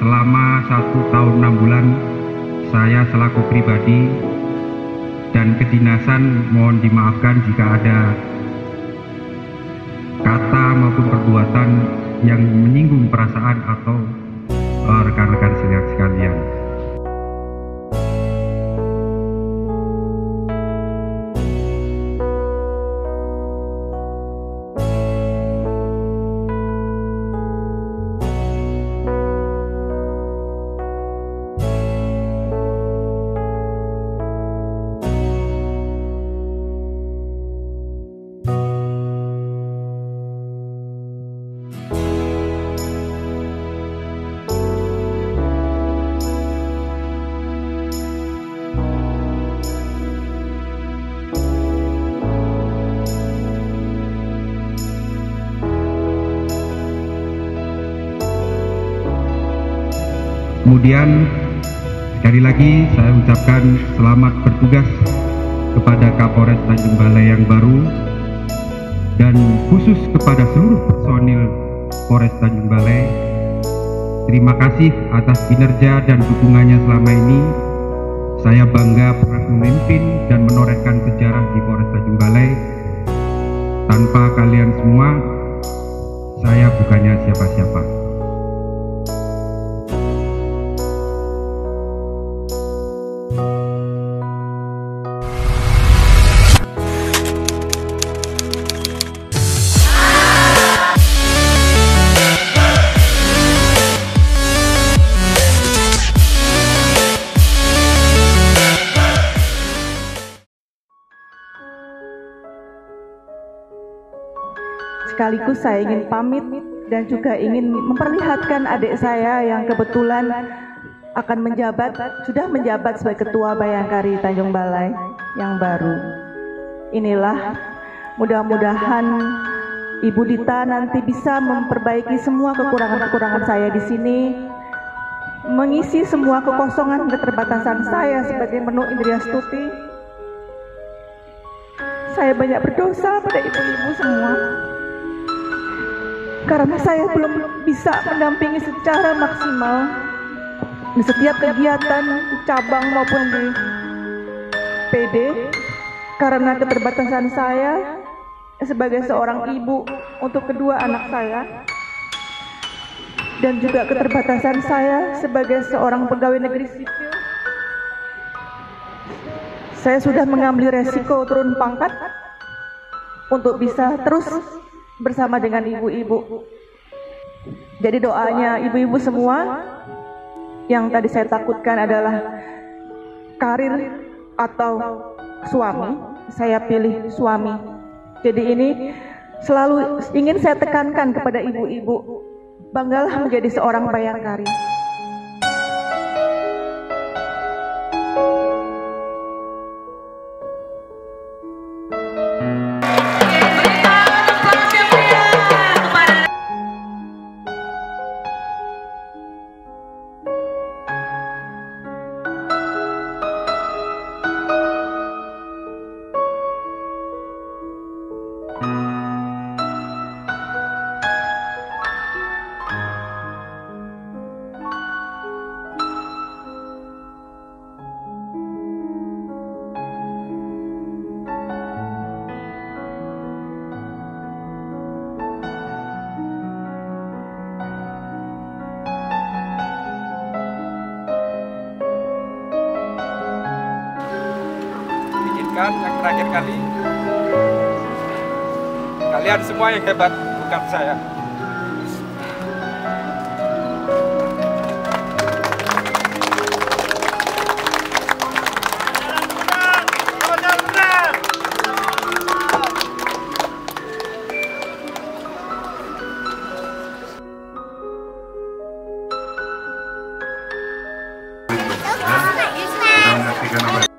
selama 1 tahun 6 bulan saya selaku pribadi dan kedinasan mohon dimaafkan jika ada kata maupun perbuatan yang menyinggung perasaan atau rekan-rekan sekalian. Kemudian sekali lagi saya ucapkan selamat bertugas kepada Kapolres Tanjung Balai yang baru dan khusus kepada seluruh personil Polres Tanjung Balai. Terima kasih atas kinerja dan dukungannya selama ini. Saya bangga pernah memimpin dan menorehkan sejarah di Polres Tanjung Balai. Tanpa kalian semua, saya bukannya siapa-siapa. Sekaligus saya ingin pamit dan juga ingin memperlihatkan adik saya yang kebetulan akan sudah menjabat sebagai Ketua Bayangkari Tanjung Balai yang baru. Inilah, mudah-mudahan Ibu Dita nanti bisa memperbaiki semua kekurangan-kekurangan saya di sini, mengisi semua kekosongan keterbatasan saya sebagai Menu Indria Stuti. Saya banyak berdosa pada ibu-ibu semua, karena saya belum bisa mendampingi secara maksimal di setiap kegiatan di cabang maupun di PD karena keterbatasan saya sebagai seorang ibu untuk kedua anak saya dan juga keterbatasan saya sebagai seorang pegawai negeri sipil. Saya sudah mengambil resiko turun pangkat untuk bisa terus bersama dengan ibu-ibu. Jadi doanya ibu-ibu semua, yang tadi saya takutkan adalah karir atau suami, saya pilih suami. Jadi ini selalu ingin saya tekankan kepada ibu-ibu, banggalah menjadi seorang Bayangkari. Yang terakhir kali, kalian semua yang hebat, bukan saya. Kita menyaksikan apa